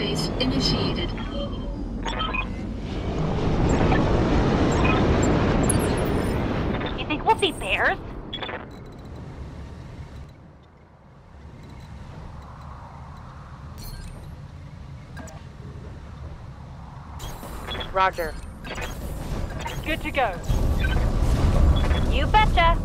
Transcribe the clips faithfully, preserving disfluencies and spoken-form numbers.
trace initiated. You think we'll see bears? Roger. Good to go. You betcha.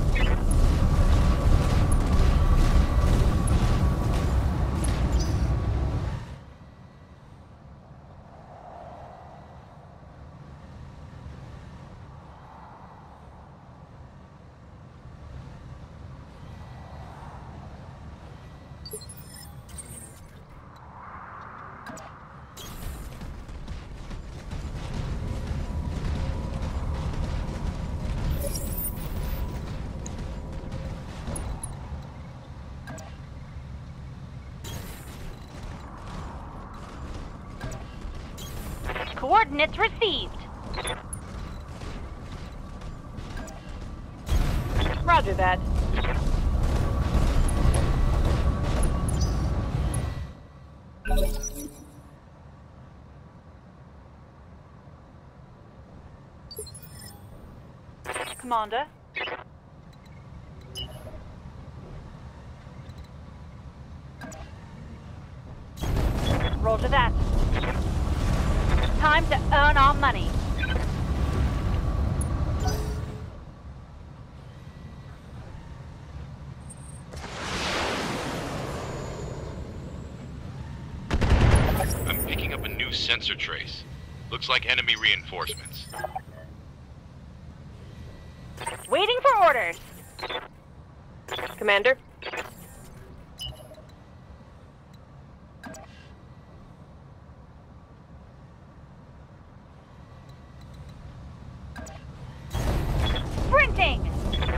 Coordinates received. Roger that. Commander. Roger that. Time to earn our money. I'm picking up a new sensor trace. Looks like enemy reinforcements. Waiting for orders. Commander? Sprinting!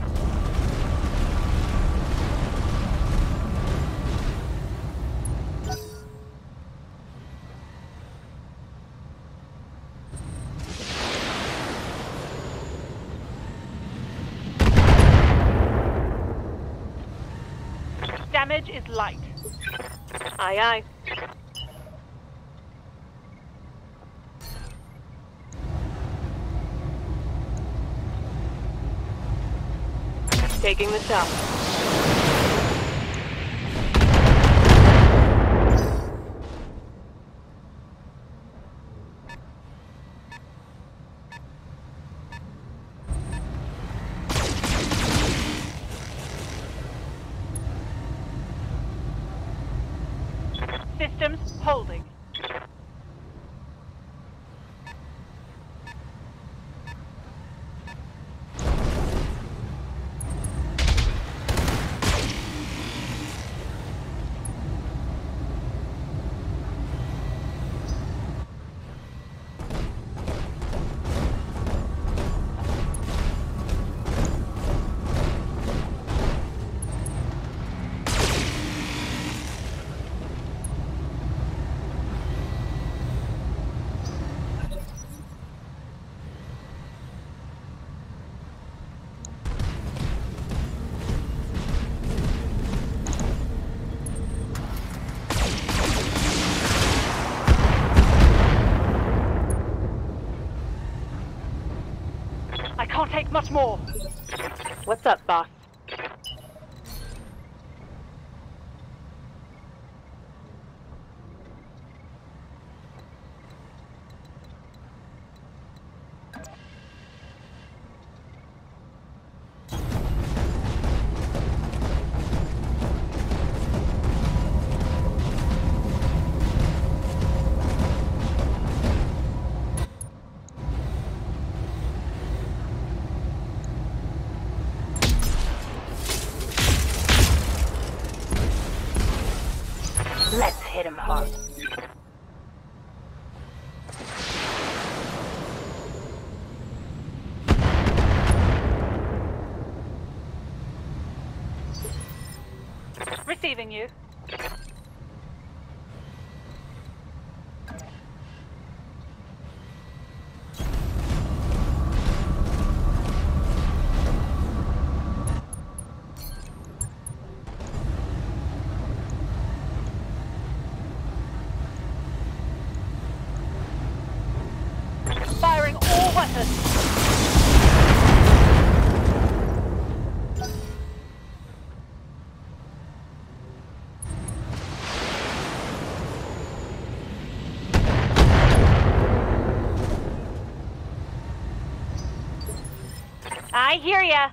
Damage is light. Aye, aye. Taking the shot. Systems holding. I can't take much more. What's up, boss? Let's hit him hard. Receiving you. weapon. I hear ya.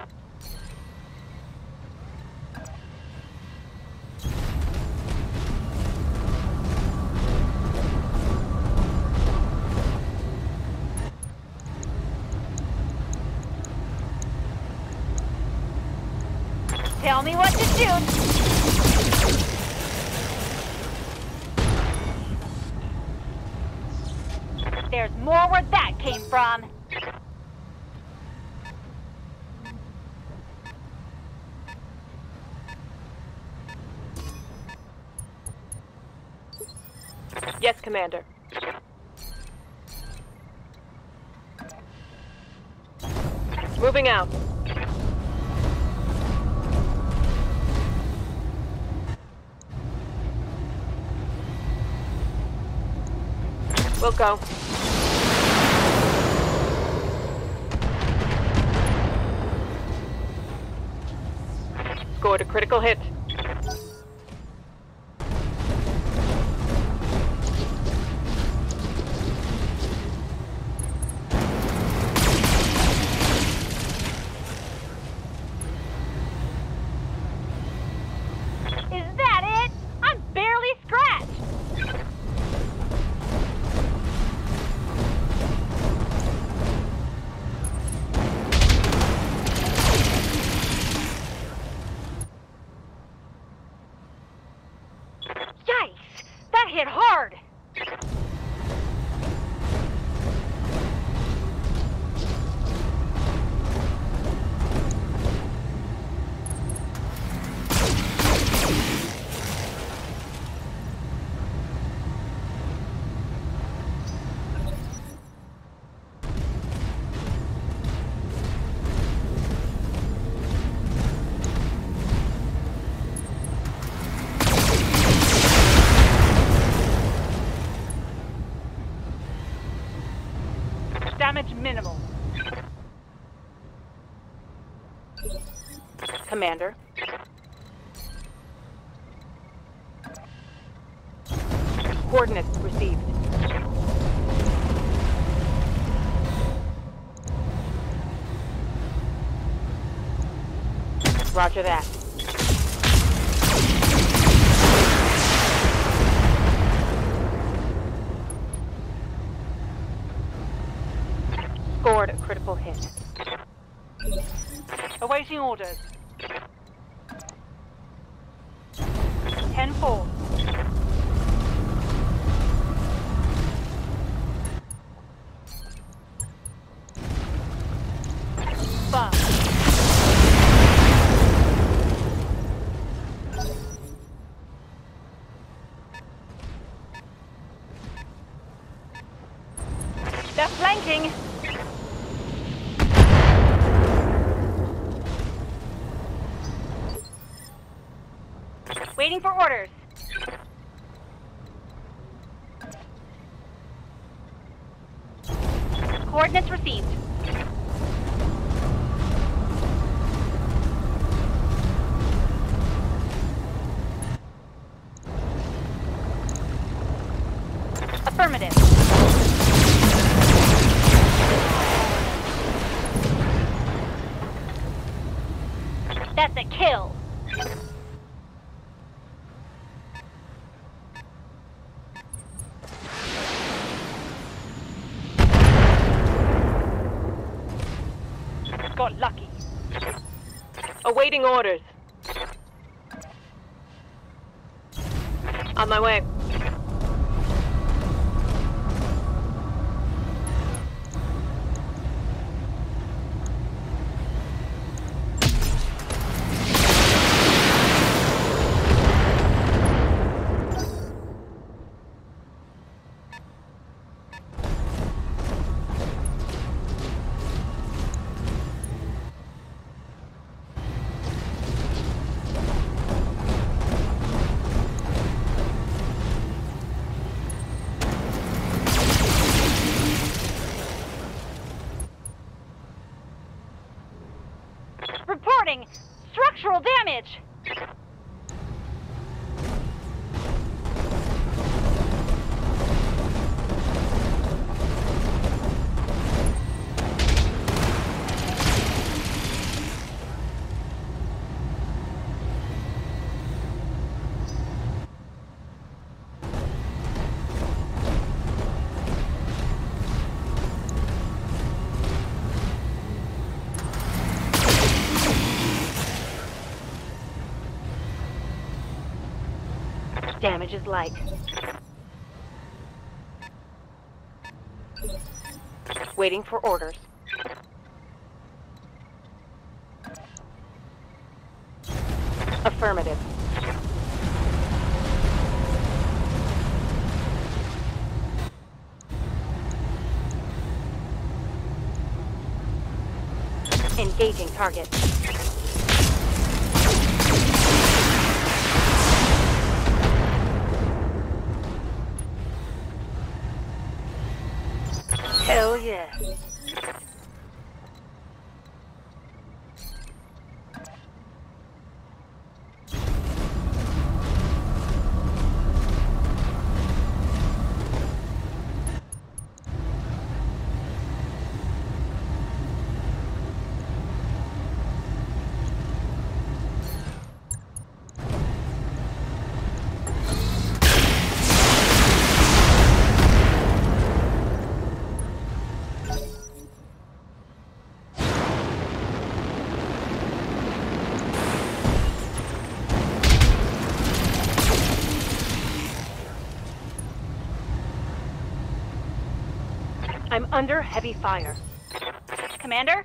Tell me what to shoot. There's more where that came from. Yes, Commander. Moving out. We'll go. Scored a critical hit. Is that it? I'm barely scratched. Yikes! That hit hard! Damage minimal. Commander. Coordinates received. Roger that. Scored a critical hit. Awaiting orders. ten four. Fire. They're flanking. Waiting for orders. Coordinates received. Affirmative. That's a kill. Got lucky. Awaiting orders. On my way. damage. Damage is light. Waiting for orders. Affirmative. Engaging target. Hell yeah. I'm under heavy fire. Commander?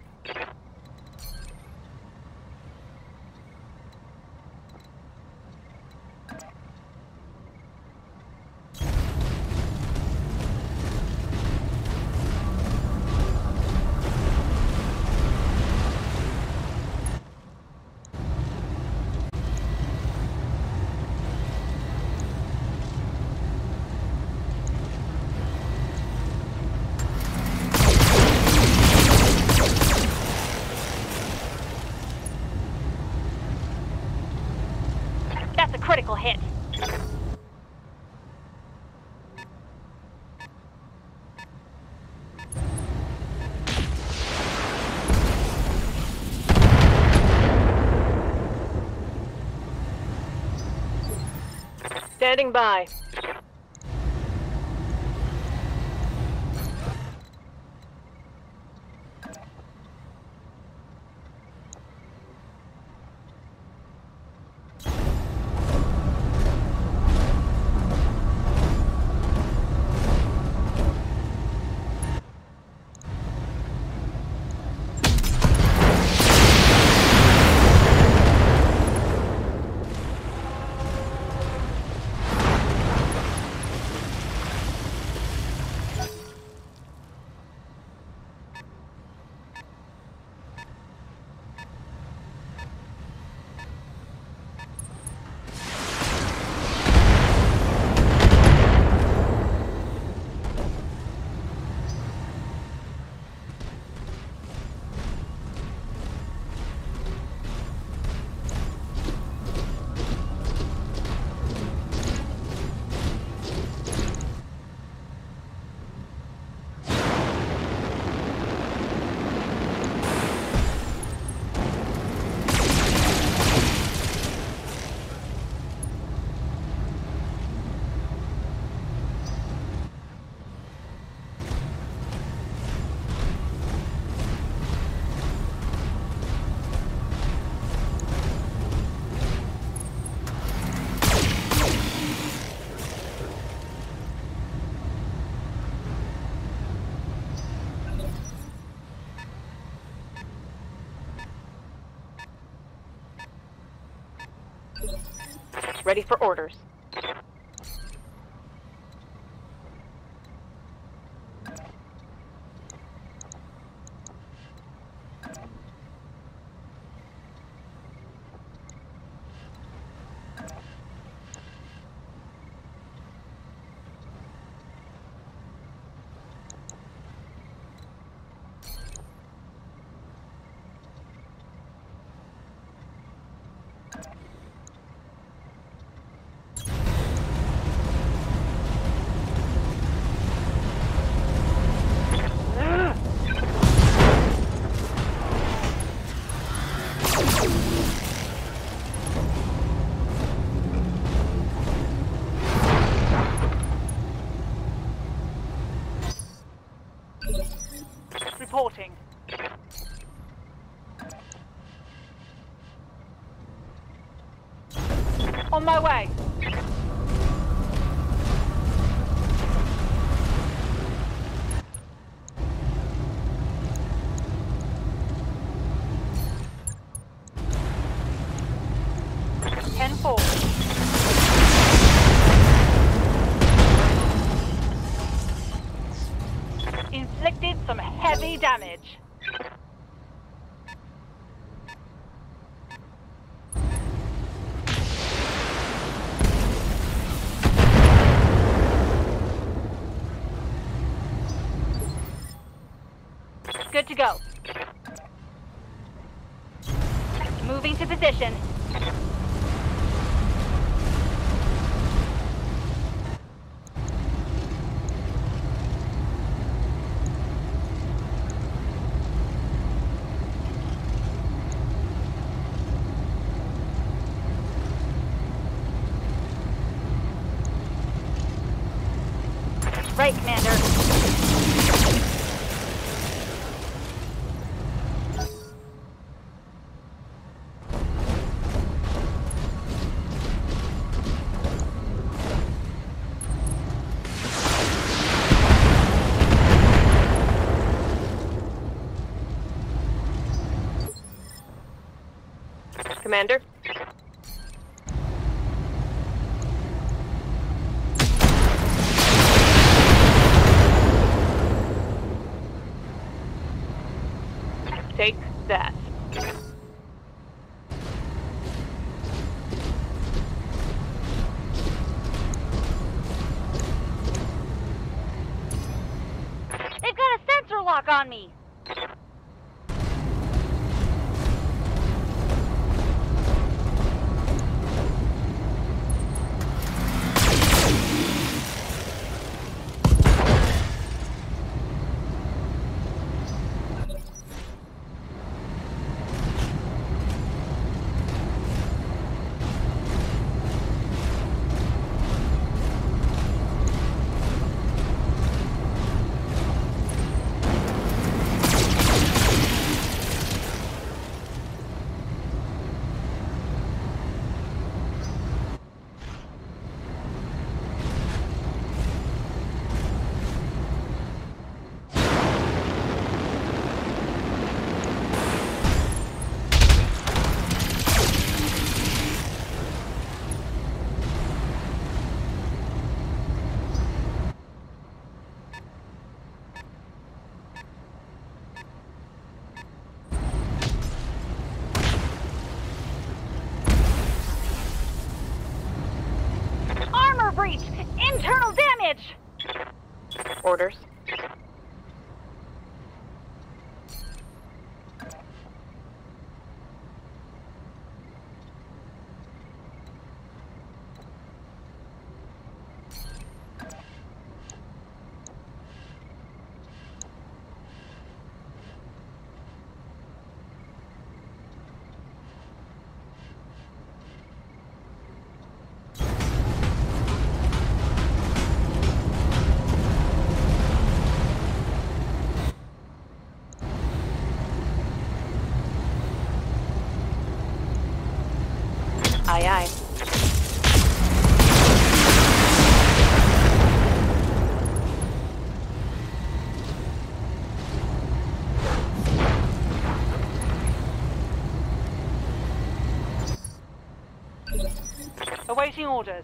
That's a critical hit. Standing by. Ready for orders. reporting. On my way. ten four. Inflicted some heavy damage. Good to go. Moving to position. Right, Commander. Commander? Take that. They've got a sensor lock on me. Breach! Internal damage! Orders. Aye, aye. Awaiting orders.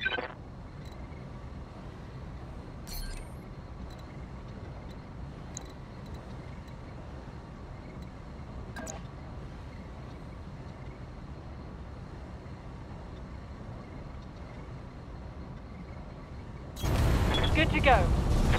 Good to go.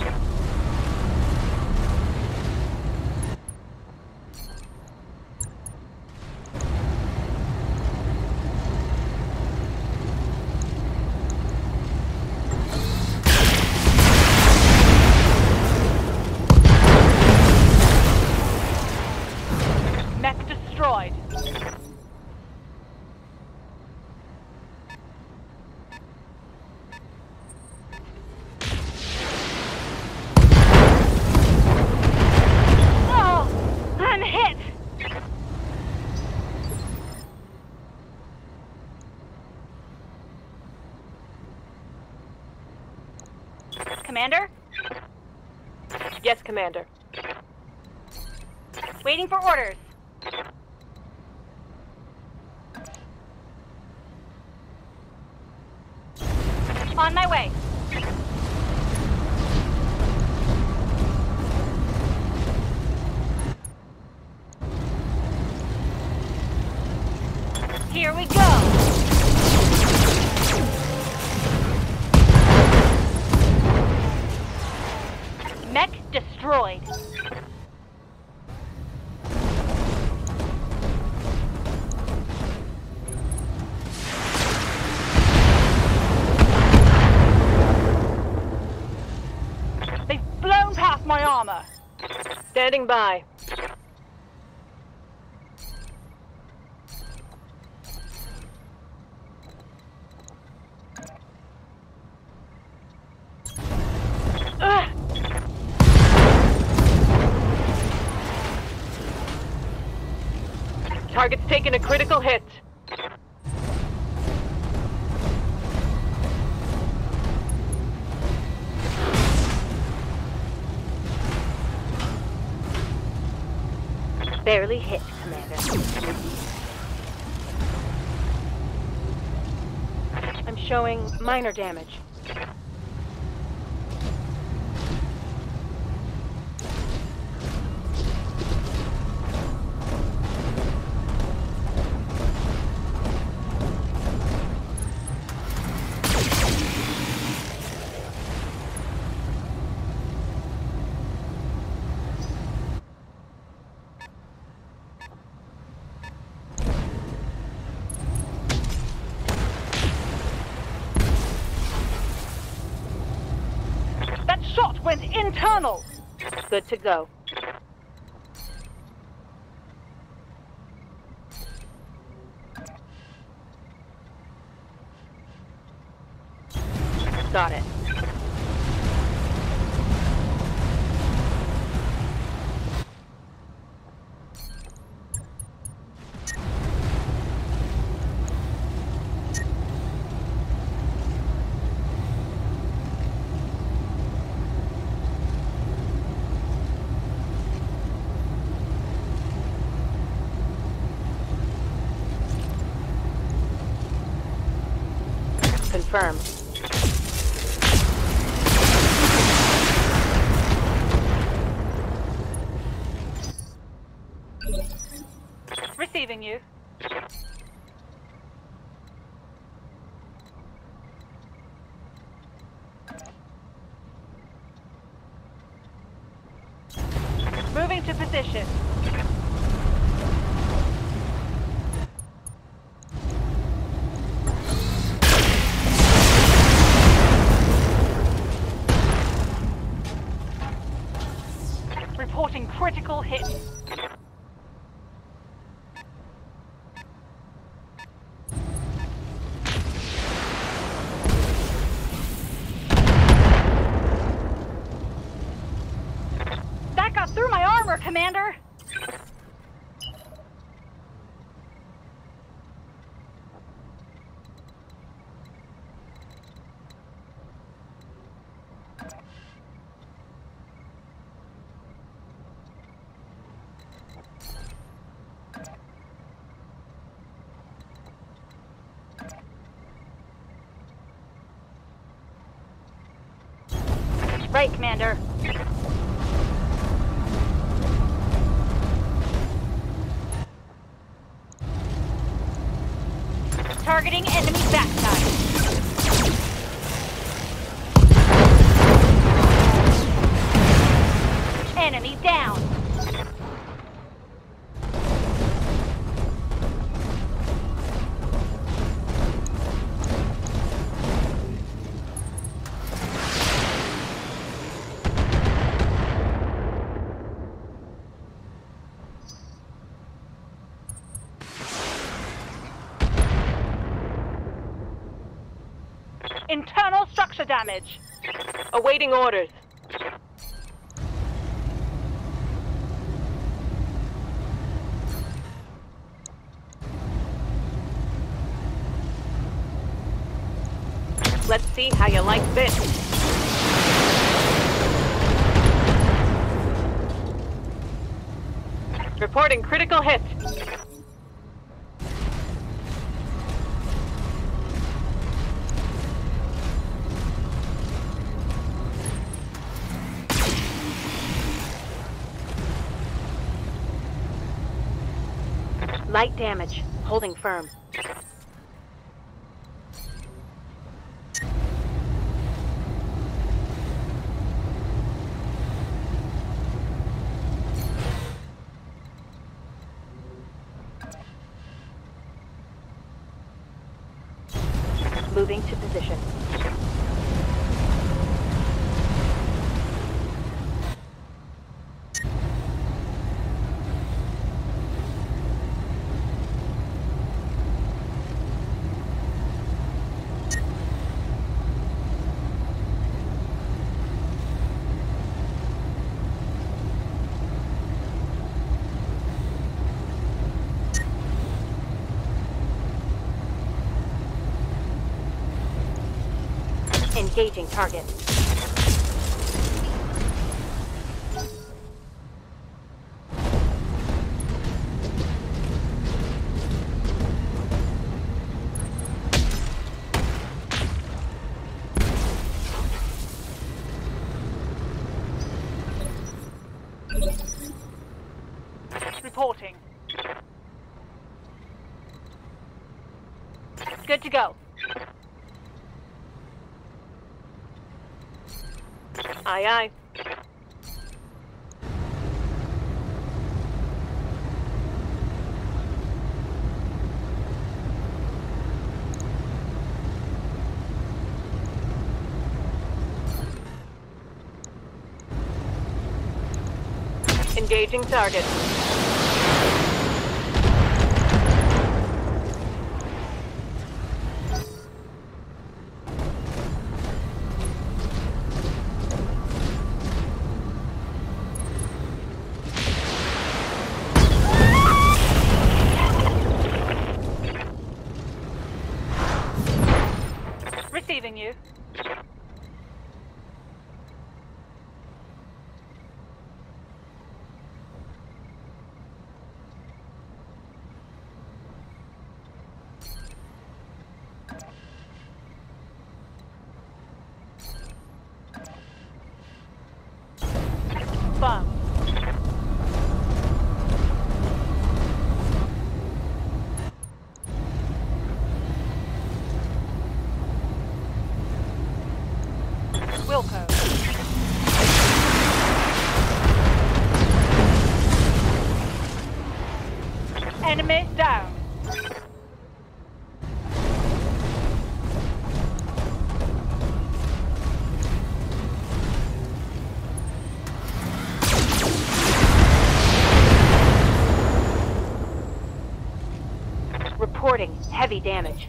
Mech destroyed. Commander? Yes, Commander. Waiting for orders. On my way. Here we go. Mech destroyed. They've blown past my armor. Standing by. Ugh. Target's taken a critical hit. Barely hit, Commander. I'm showing minor damage. That shot went internal. Good to go. Got it. Confirmed. Receiving you. Moving to position. Reporting critical hit. That got through my armor, Commander! Right, Commander. Targeting enemy backside. Enemy down. Internal structure damage. Awaiting orders. Let's see how you like this. Reporting critical hit. Light damage. Holding firm. Moving to position. Engaging target. Reporting. Good to go. Aye, aye. Engaging target. Receiving you. Firm. Wilco. Enemy down. Reporting heavy damage.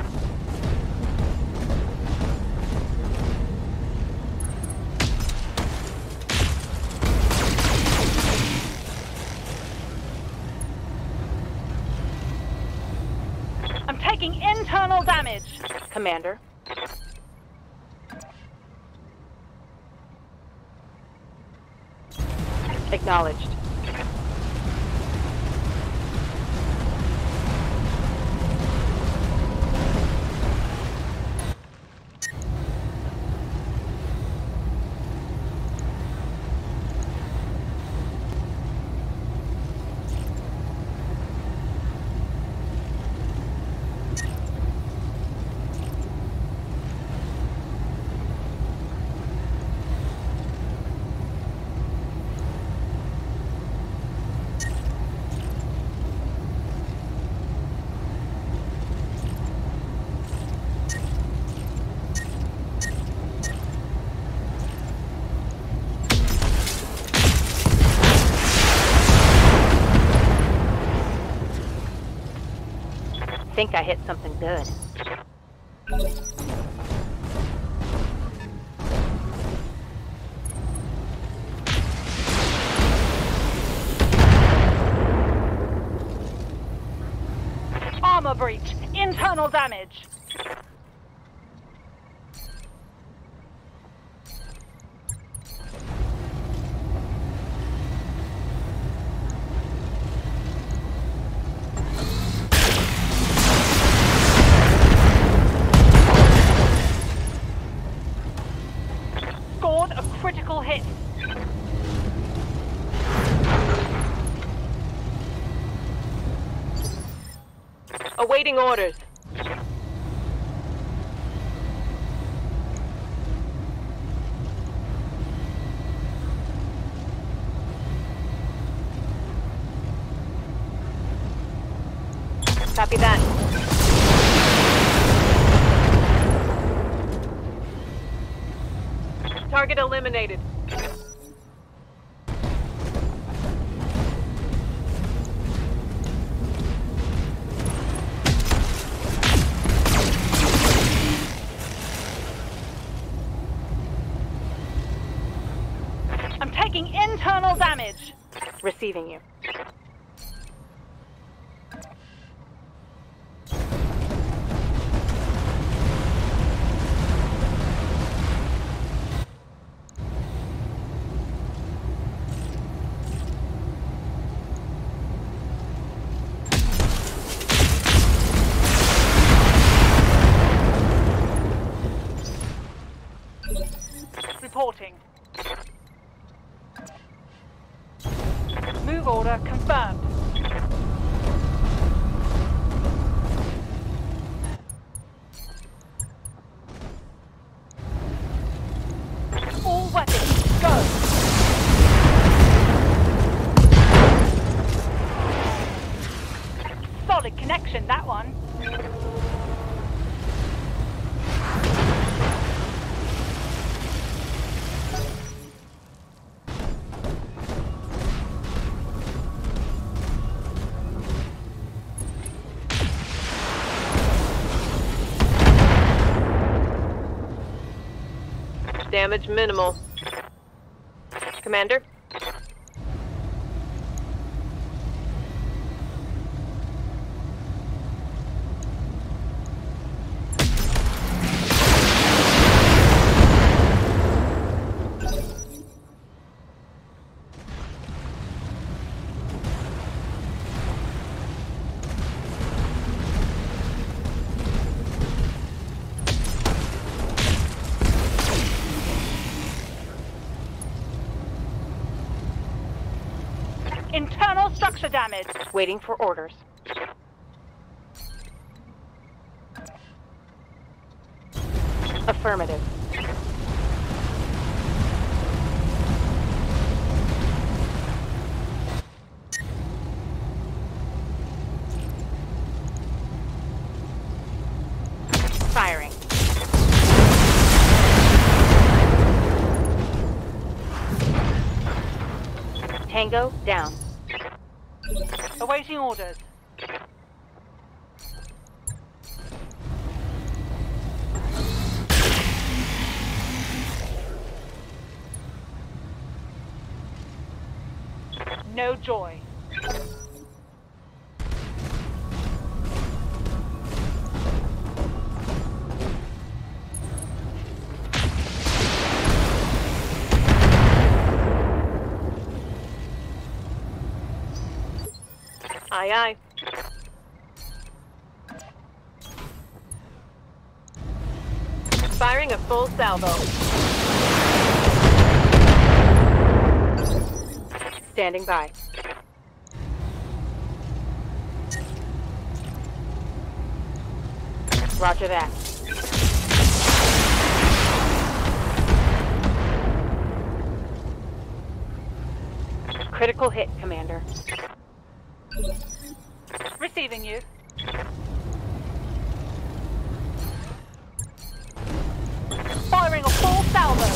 I'm taking internal damage. Commander. Acknowledged. Think I hit something good. Armor breach. Internal damage. scored a critical hit. Awaiting orders. Copy that. Target eliminated. I'm taking internal damage. Receiving you. Reporting. Move order confirmed. All weapons, go! Solid connection, that one. Damage minimal. Commander? Internal structure damage. Waiting for orders. Affirmative. Firing. Tango down. Awaiting orders. No joy. Aye, aye. Firing a full salvo. Standing by. Roger that. Critical hit, Commander. Receiving you. Firing a full salvo.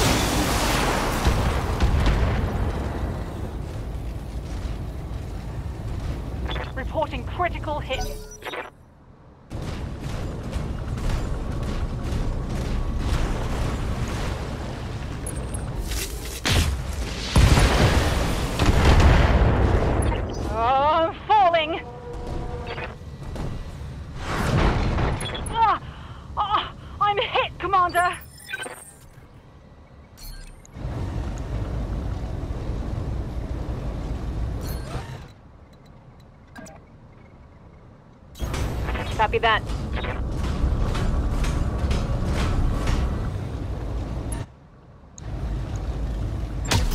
Reporting critical hit. Oh, I'm falling. Ah, ah, I'm hit, Commander. Copy that.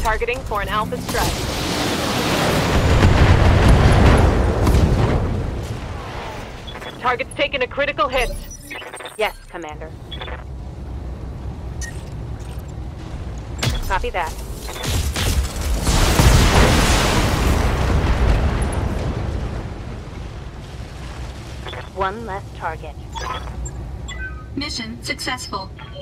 Targeting for an Alpha strike. Target's taken a critical hit. Yes, Commander. Copy that. One less target. Mission successful.